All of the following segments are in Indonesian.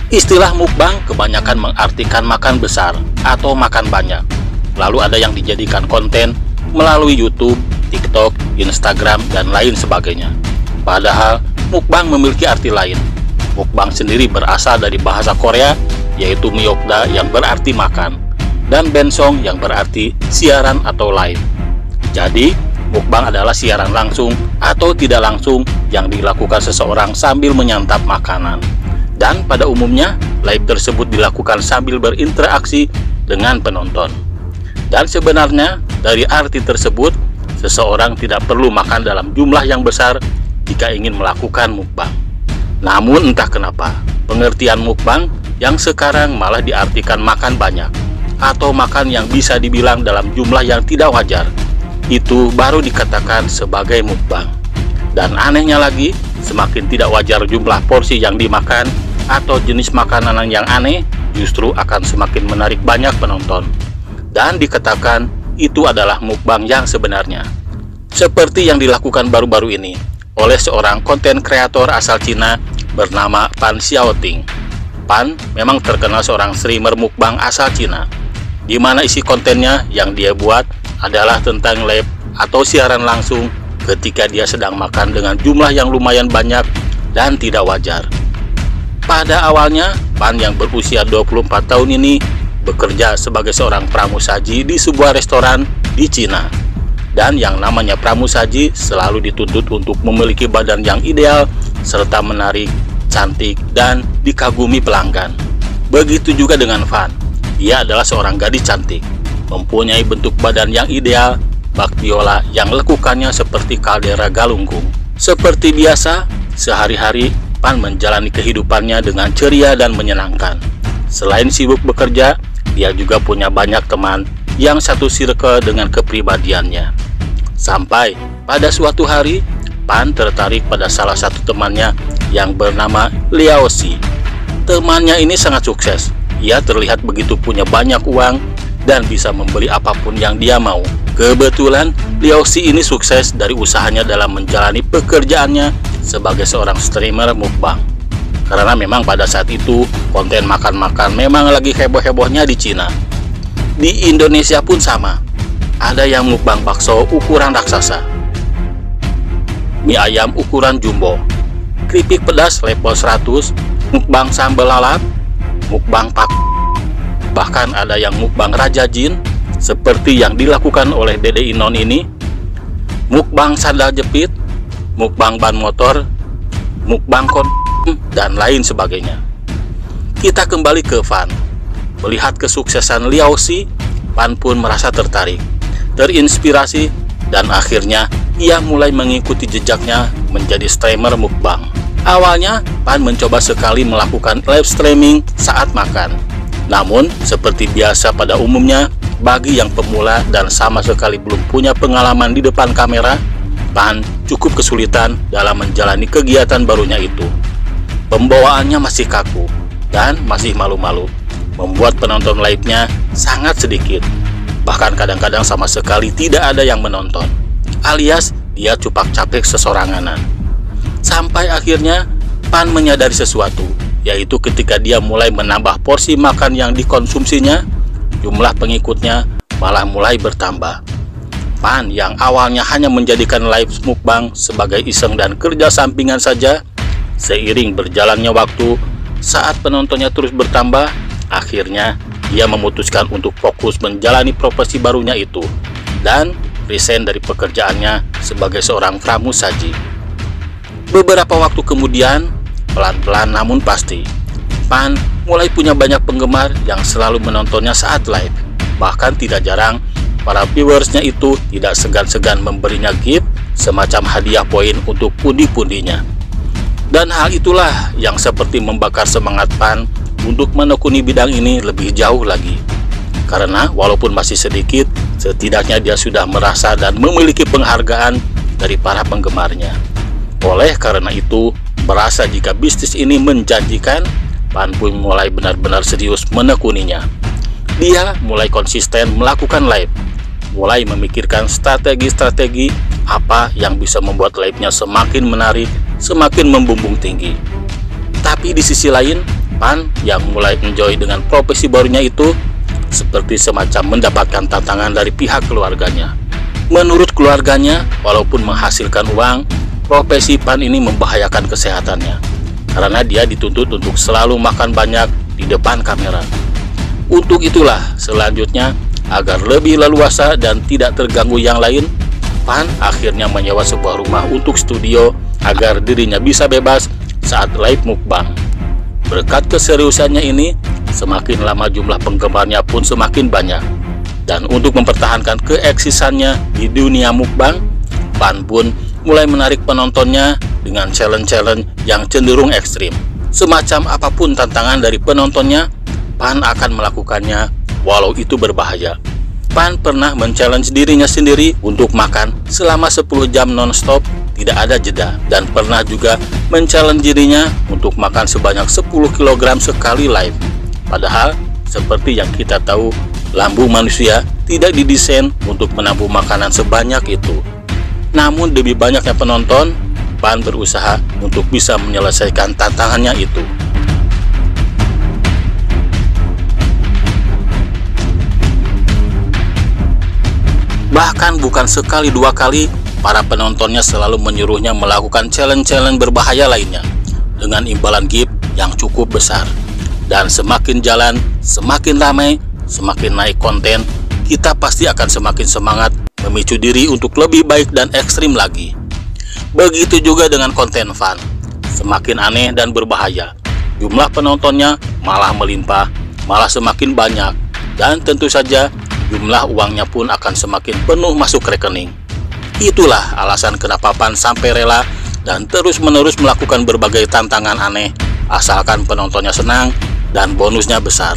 Istilah mukbang kebanyakan mengartikan makan besar atau makan banyak. Lalu ada yang dijadikan konten melalui YouTube, TikTok, Instagram, dan lain sebagainya. Padahal mukbang memiliki arti lain. Mukbang sendiri berasal dari bahasa Korea, yaitu myokda yang berarti makan, dan bensong yang berarti siaran atau live. Jadi, mukbang adalah siaran langsung atau tidak langsung yang dilakukan seseorang sambil menyantap makanan. Dan pada umumnya, live tersebut dilakukan sambil berinteraksi dengan penonton. Dan sebenarnya, dari arti tersebut, seseorang tidak perlu makan dalam jumlah yang besar jika ingin melakukan mukbang. Namun entah kenapa, pengertian mukbang yang sekarang malah diartikan makan banyak, atau makan yang bisa dibilang dalam jumlah yang tidak wajar, itu baru dikatakan sebagai mukbang. Dan anehnya lagi, semakin tidak wajar jumlah porsi yang dimakan atau jenis makanan yang aneh, justru akan semakin menarik banyak penonton. Dan dikatakan itu adalah mukbang yang sebenarnya. Seperti yang dilakukan baru-baru ini oleh seorang konten kreator asal Cina bernama Pan Xiaoting. Pan memang terkenal seorang streamer mukbang asal Cina, di mana isi kontennya yang dia buat adalah tentang live atau siaran langsung ketika dia sedang makan dengan jumlah yang lumayan banyak dan tidak wajar. Pada awalnya, Pan yang berusia 24 tahun ini bekerja sebagai seorang pramusaji di sebuah restoran di Cina. Dan yang namanya pramusaji selalu dituntut untuk memiliki badan yang ideal serta menarik, cantik, dan dikagumi pelanggan. Begitu juga dengan Fan. Dia adalah seorang gadis cantik, mempunyai bentuk badan yang ideal, baktiola yang lekukannya seperti kaldera galunggung. Seperti biasa, sehari-hari Pan menjalani kehidupannya dengan ceria dan menyenangkan. Selain sibuk bekerja, dia juga punya banyak teman yang satu circle dengan kepribadiannya. Sampai pada suatu hari, Pan tertarik pada salah satu temannya yang bernama Liao Xi. Temannya ini sangat sukses. Ia terlihat begitu punya banyak uang dan bisa membeli apapun yang dia mau. Kebetulan Liao Xi ini sukses dari usahanya dalam menjalani pekerjaannya sebagai seorang streamer mukbang. Karena memang pada saat itu konten makan-makan memang lagi heboh-hebohnya di Cina. Di Indonesia pun sama. Ada yang mukbang bakso ukuran raksasa, mie ayam ukuran jumbo, keripik pedas level 100, mukbang sambal lalap, mukbang pak. Bahkan ada yang mukbang raja jin seperti yang dilakukan oleh Dede Inon ini, mukbang sandal jepit, mukbang ban motor, mukbang dan lain sebagainya. Kita kembali ke Fan. Melihat kesuksesan Liao Xi, Pan pun merasa tertarik, terinspirasi, dan akhirnya ia mulai mengikuti jejaknya menjadi streamer mukbang. Awalnya, Pan mencoba sekali melakukan live streaming saat makan. Namun, seperti biasa pada umumnya, bagi yang pemula dan sama sekali belum punya pengalaman di depan kamera, Pan cukup kesulitan dalam menjalani kegiatan barunya itu. Pembawaannya masih kaku dan masih malu-malu, membuat penonton live-nya sangat sedikit. Bahkan kadang-kadang sama sekali tidak ada yang menonton, alias dia cupak-capek sesoranganan. Sampai akhirnya Pan menyadari sesuatu, yaitu ketika dia mulai menambah porsi makan yang dikonsumsinya, jumlah pengikutnya malah mulai bertambah. Pan yang awalnya hanya menjadikan live mukbang sebagai iseng dan kerja sampingan saja, seiring berjalannya waktu, saat penontonnya terus bertambah, akhirnya dia memutuskan untuk fokus menjalani profesi barunya itu dan resign dari pekerjaannya sebagai seorang pramusaji. Beberapa waktu kemudian, pelan-pelan namun pasti, Pan mulai punya banyak penggemar yang selalu menontonnya saat live. Bahkan tidak jarang, para viewersnya itu tidak segan-segan memberinya gift semacam hadiah poin untuk pundi-pundinya. Dan hal itulah yang seperti membakar semangat Pan untuk menekuni bidang ini lebih jauh lagi. Karena walaupun masih sedikit, setidaknya dia sudah merasa dan memiliki penghargaan dari para penggemarnya. Oleh karena itu, merasa jika bisnis ini menjanjikan, Pan pun mulai benar-benar serius menekuninya. Dia mulai konsisten melakukan live, mulai memikirkan strategi-strategi apa yang bisa membuat live-nya semakin menarik, semakin membumbung tinggi. Tapi di sisi lain, Pan yang mulai enjoy dengan profesi barunya itu seperti semacam mendapatkan tantangan dari pihak keluarganya. Menurut keluarganya, walaupun menghasilkan uang, profesi Pan ini membahayakan kesehatannya karena dia dituntut untuk selalu makan banyak di depan kamera. Untuk itulah selanjutnya, agar lebih leluasa dan tidak terganggu yang lain, Pan akhirnya menyewa sebuah rumah untuk studio agar dirinya bisa bebas saat live mukbang. Berkat keseriusannya ini, semakin lama jumlah penggemarnya pun semakin banyak. Dan untuk mempertahankan keeksisannya di dunia mukbang, Pan pun mulai menarik penontonnya dengan challenge-challenge yang cenderung ekstrim. Semacam apapun tantangan dari penontonnya, Pan akan melakukannya walau itu berbahaya. Pan pernah men-challenge dirinya sendiri untuk makan selama 10 jam non-stop, tidak ada jeda, dan pernah juga men-challenge dirinya untuk makan sebanyak 10 kg sekali live. Padahal, seperti yang kita tahu, lambung manusia tidak didesain untuk menampung makanan sebanyak itu. Namun demi banyaknya penonton, Pan berusaha untuk bisa menyelesaikan tantangannya itu. Bahkan bukan sekali dua kali, para penontonnya selalu menyuruhnya melakukan challenge-challenge berbahaya lainnya dengan imbalan gift yang cukup besar. Dan semakin jalan, semakin ramai, semakin naik konten, kita pasti akan semakin semangat memicu diri untuk lebih baik dan ekstrim lagi. Begitu juga dengan konten fun, semakin aneh dan berbahaya, jumlah penontonnya malah melimpah, malah semakin banyak, dan tentu saja jumlah uangnya pun akan semakin penuh masuk rekening. Itulah alasan kenapa Pan sampai rela dan terus-menerus melakukan berbagai tantangan aneh, asalkan penontonnya senang dan bonusnya besar.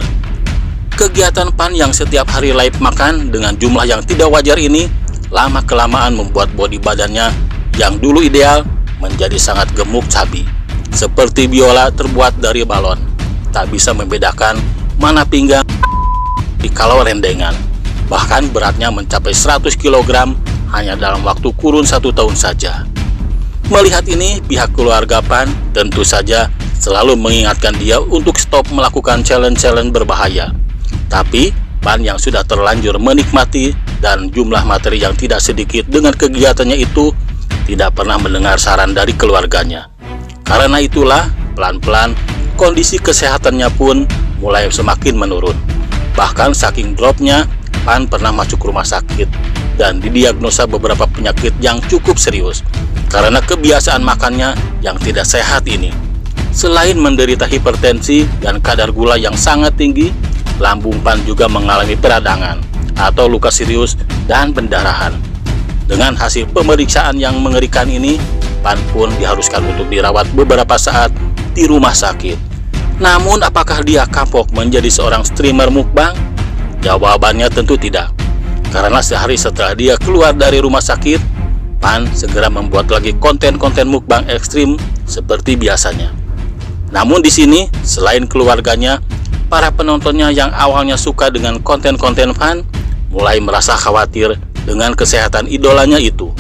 Kegiatan Pan yang setiap hari live makan dengan jumlah yang tidak wajar ini, lama-kelamaan membuat bodi badannya yang dulu ideal menjadi sangat gemuk cabi, seperti biola terbuat dari balon. Tak bisa membedakan mana pinggang kalau rendengan. Bahkan beratnya mencapai 100 kg hanya dalam waktu kurun 1 tahun saja. Melihat ini, pihak keluarga Pan tentu saja selalu mengingatkan dia untuk stop melakukan challenge-challenge berbahaya. Tapi Pan yang sudah terlanjur menikmati dan jumlah materi yang tidak sedikit dengan kegiatannya itu tidak pernah mendengar saran dari keluarganya. Karena itulah, pelan-pelan kondisi kesehatannya pun mulai semakin menurun. Bahkan saking dropnya, Pan pernah masuk rumah sakit dan didiagnosa beberapa penyakit yang cukup serius karena kebiasaan makannya yang tidak sehat ini. Selain menderita hipertensi dan kadar gula yang sangat tinggi, lambung Pan juga mengalami peradangan atau luka serius dan pendarahan. Dengan hasil pemeriksaan yang mengerikan ini, Pan pun diharuskan untuk dirawat beberapa saat di rumah sakit. Namun apakah dia kapok menjadi seorang streamer mukbang? Jawabannya tentu tidak. Karena sehari setelah dia keluar dari rumah sakit, Pan segera membuat lagi konten-konten mukbang ekstrim seperti biasanya. Namun di sini, selain keluarganya, para penontonnya yang awalnya suka dengan konten-konten Pan mulai merasa khawatir dengan kesehatan idolanya itu.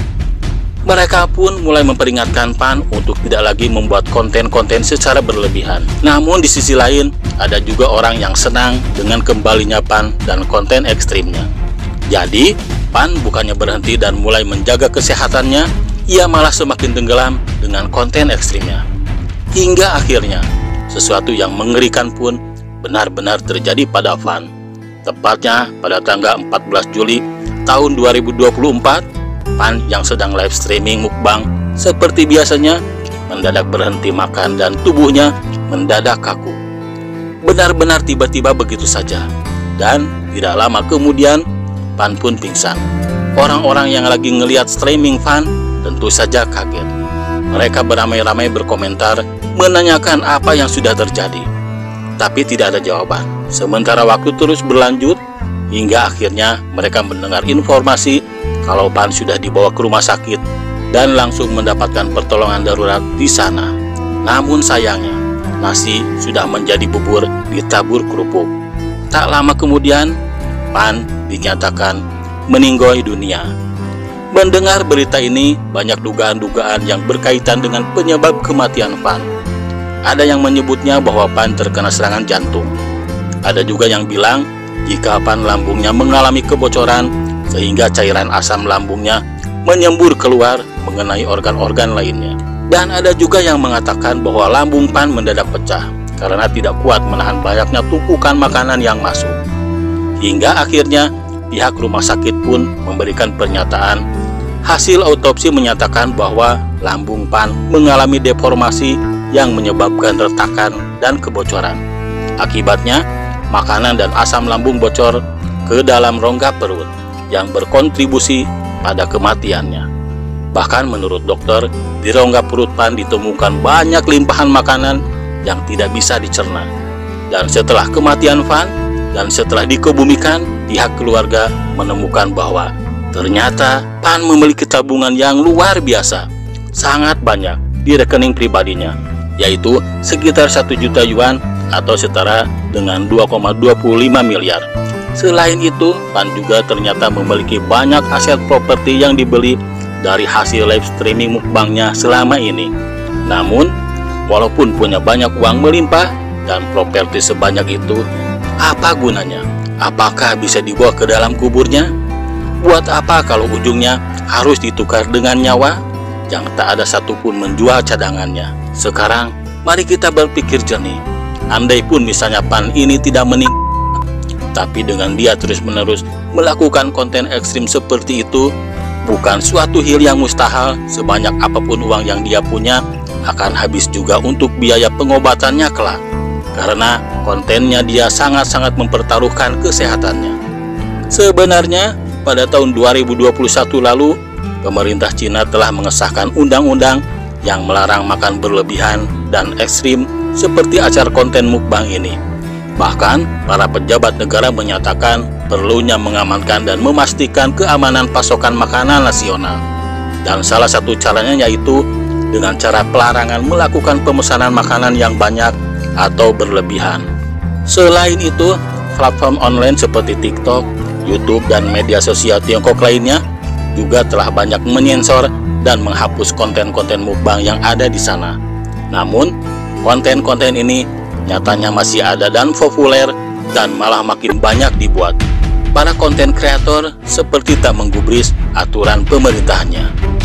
Mereka pun mulai memperingatkan Pan untuk tidak lagi membuat konten-konten secara berlebihan. Namun di sisi lain, ada juga orang yang senang dengan kembalinya Pan dan konten ekstrimnya. Jadi, Pan bukannya berhenti dan mulai menjaga kesehatannya, ia malah semakin tenggelam dengan konten ekstrimnya. Hingga akhirnya, sesuatu yang mengerikan pun benar-benar terjadi pada Pan. Tepatnya pada tanggal 14 Juli tahun 2024, Pan yang sedang live streaming mukbang seperti biasanya mendadak berhenti makan dan tubuhnya mendadak kaku. Benar-benar tiba-tiba begitu saja. Dan tidak lama kemudian Pan pun pingsan. Orang-orang yang lagi ngelihat streaming Pan tentu saja kaget. Mereka beramai-ramai berkomentar menanyakan apa yang sudah terjadi. Tapi tidak ada jawaban. Sementara waktu terus berlanjut hingga akhirnya mereka mendengar informasi kalau Pan sudah dibawa ke rumah sakit dan langsung mendapatkan pertolongan darurat di sana. Namun sayangnya, nasi sudah menjadi bubur ditabur kerupuk. Tak lama kemudian, Pan dinyatakan meninggoy dunia. Mendengar berita ini, banyak dugaan-dugaan yang berkaitan dengan penyebab kematian Pan. Ada yang menyebutnya bahwa Pan terkena serangan jantung. Ada juga yang bilang jika Pan lambungnya mengalami kebocoran sehingga cairan asam lambungnya menyembur keluar mengenai organ-organ lainnya. Dan ada juga yang mengatakan bahwa lambung Pan mendadak pecah karena tidak kuat menahan banyaknya tumpukan makanan yang masuk. Hingga akhirnya pihak rumah sakit pun memberikan pernyataan. Hasil autopsi menyatakan bahwa lambung Pan mengalami deformasi yang menyebabkan retakan dan kebocoran. Akibatnya, makanan dan asam lambung bocor ke dalam rongga perut yang berkontribusi pada kematiannya. Bahkan menurut dokter, di rongga perut Pan ditemukan banyak limpahan makanan yang tidak bisa dicerna. Dan setelah kematian Pan dan setelah dikebumikan, pihak keluarga menemukan bahwa ternyata Pan memiliki tabungan yang luar biasa, sangat banyak di rekening pribadinya, yaitu sekitar 1 juta yuan atau setara dengan 2,25 miliar. Selain itu, Pan juga ternyata memiliki banyak aset properti yang dibeli dari hasil live streaming mukbangnya selama ini. Namun, walaupun punya banyak uang melimpah dan properti sebanyak itu, apa gunanya? Apakah bisa dibawa ke dalam kuburnya? Buat apa kalau ujungnya harus ditukar dengan nyawa yang tak ada satupun menjual cadangannya? Sekarang, mari kita berpikir jernih. Andai pun misalnya Pan ini tidak meninggal, tapi dengan dia terus-menerus melakukan konten ekstrim seperti itu, bukan suatu hal yang mustahil. Sebanyak apapun uang yang dia punya akan habis juga untuk biaya pengobatannya kelak, karena kontennya dia sangat-sangat mempertaruhkan kesehatannya. Sebenarnya pada tahun 2021 lalu, pemerintah Cina telah mengesahkan undang-undang yang melarang makan berlebihan dan ekstrim seperti acara konten mukbang ini. Bahkan, para pejabat negara menyatakan perlunya mengamankan dan memastikan keamanan pasokan makanan nasional. Dan salah satu caranya yaitu dengan cara pelarangan melakukan pemesanan makanan yang banyak atau berlebihan. Selain itu, platform online seperti TikTok, YouTube, dan media sosial Tiongkok lainnya juga telah banyak menyensor dan menghapus konten-konten mukbang yang ada di sana. Namun, konten-konten ini nyatanya masih ada dan populer dan malah makin banyak dibuat. Para konten kreator seperti tak menggubris aturan pemerintahnya.